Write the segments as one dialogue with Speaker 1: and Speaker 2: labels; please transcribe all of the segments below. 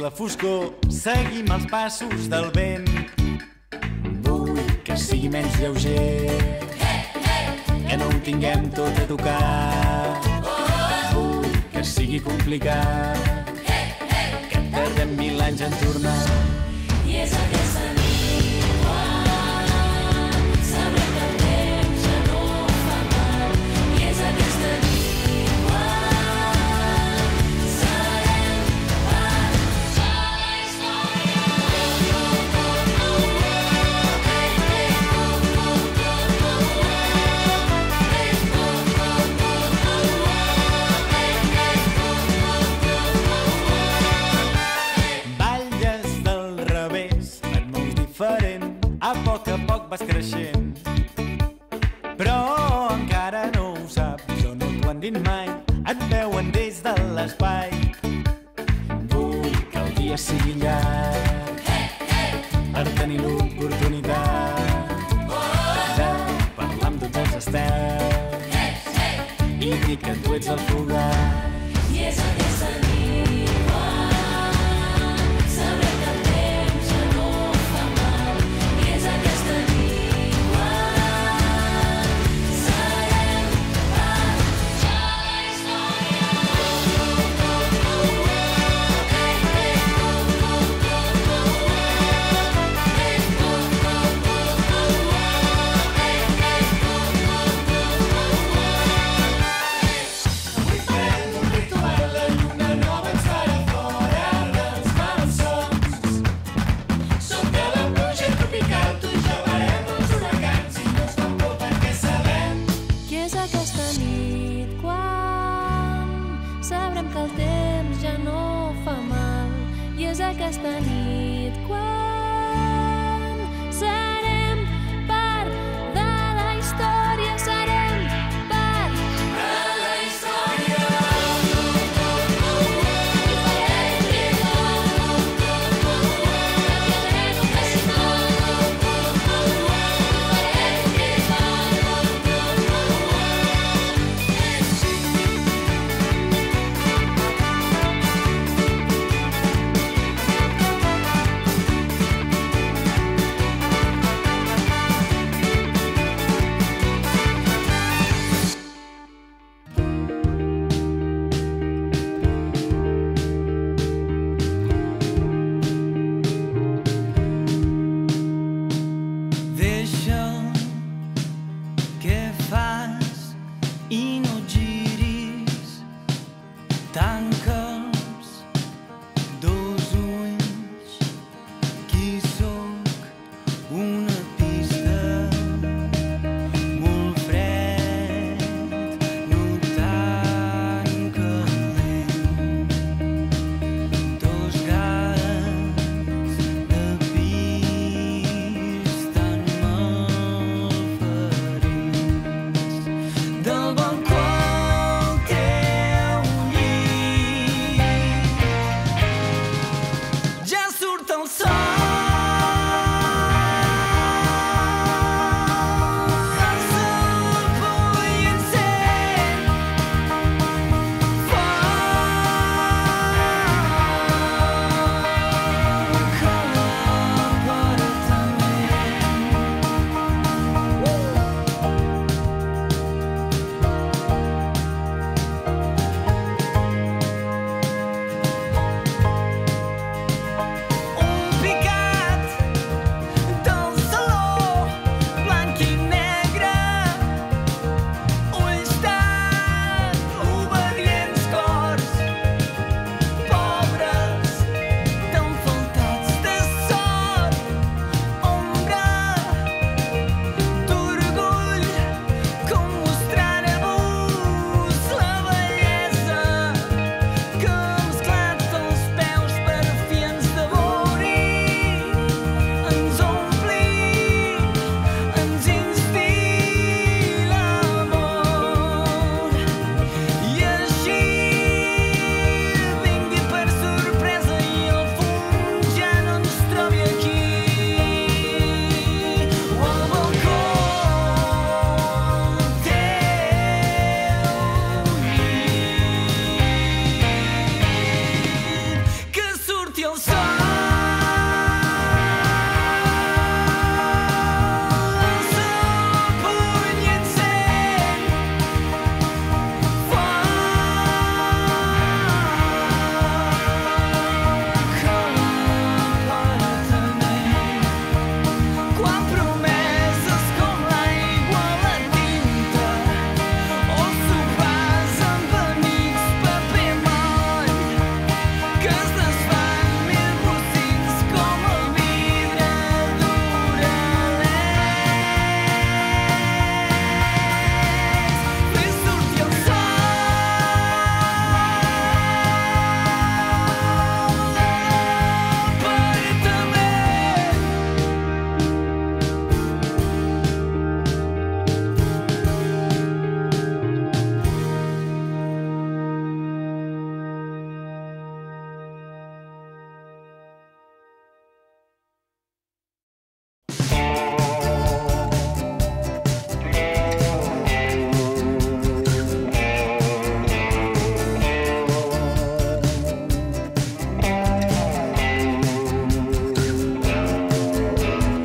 Speaker 1: la foscor seguim els passos del vent. Vull que sigui menys lleuger, que no ho tinguem tot a tocar. Vull que sigui complicat, que tardem 1000 anys en tornar.
Speaker 2: I és aquesta nit quan sabrem que el temps ja no fa mal. I és aquesta nit quan serem part de la història.
Speaker 1: Balles del revés, et mous diferent, a poc vas creixent. Però encara no ho saps o no t'ho han dit mai, et veuen des de l'espai. Vull que el dia sigui llarg per tenir l'oportunitat de parlar amb tots els estels i dir que tu ets el Cugat.
Speaker 2: I és aquesta nit quan sabrem que el temps ja no fa mal. I és aquesta nit quan serem part de la història. Avui farem un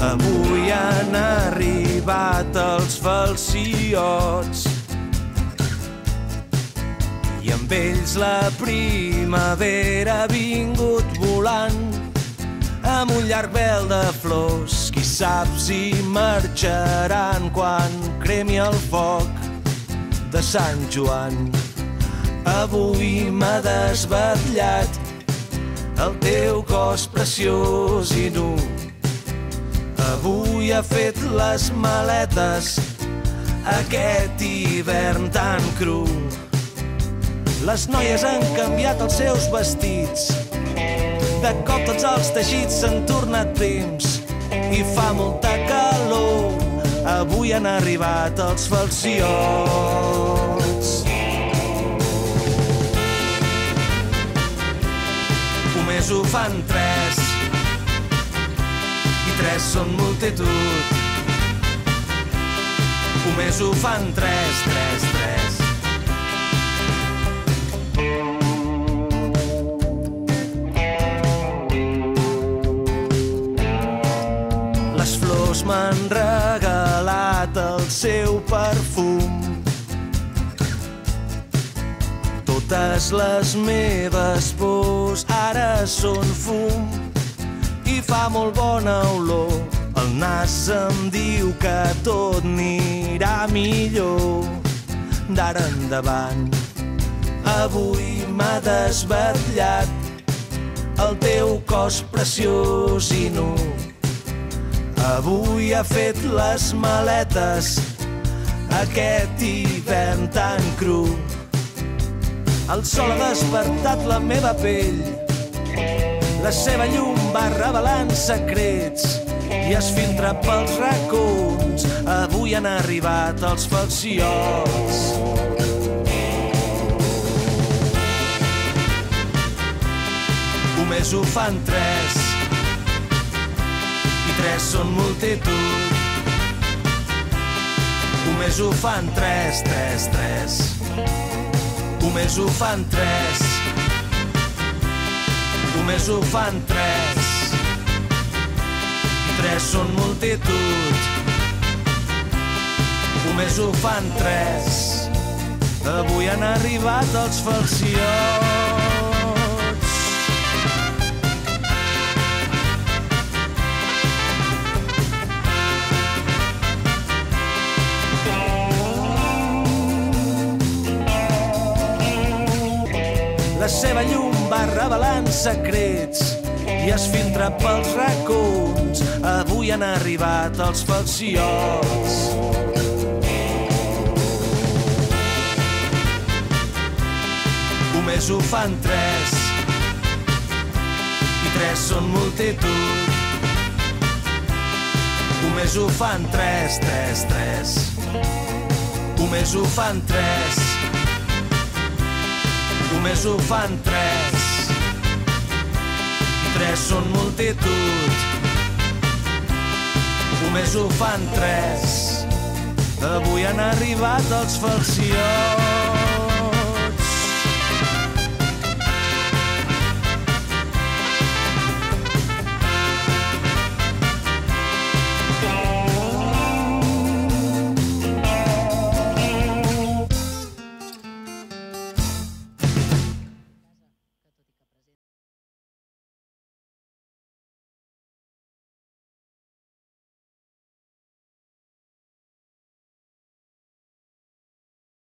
Speaker 3: Avui han arribat els falciots i amb ells la primavera ha vingut volant amb un llarg vel de flors. Qui sap si marxaran quan cremi el foc de Sant Joan. Avui m'ha desvetllat el teu cos preciós i nu. Avui ha fet les maletes aquest hivern tan cru. Les noies han canviat els seus vestits, de cop tots els teixits s'han tornat prims i fa molta calor. Avui han arribat els falciots. Un mes ho fan 3 i 3 són multitud. Un mes ho fan 3, 3, 3. Les flors m'han regalat el seu perfum. Totes les meves pors ara són fum i fa molt bona olor. El nas em diu que tot anirà millor d'ara endavant. Avui m'ha desvetllat el teu cos preciós i nu. Avui ha fet les maletes aquest hivern tan cru. El sol ha despertat la meva pell, la seva llum va revelant secrets i es filtra pels racons. Avui han arribat els falciots. Un mes ho fan 3 i 3 són multitud. Un mes ho fan 3, 3, 3. Un mes ho fan 3. Un mes ho fan 3 i 3 són multitud. Un mes ho fan 3. Avui han arribat els falciots. La seva llum va revelant secrets i es filtra pels racons. Avui han arribat els falciots. Un mes ho fan 3 i 3 són multitud. Un mes ho fan 3, 3, 3. Un mes ho fan 3. Un mes ho fan 3 i 3 són multitud. Un mes ho fan 3. Avui han arribat els falciots.